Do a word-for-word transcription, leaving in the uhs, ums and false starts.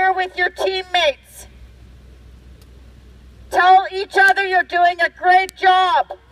together with your teammates. Tell each other you're doing a great job.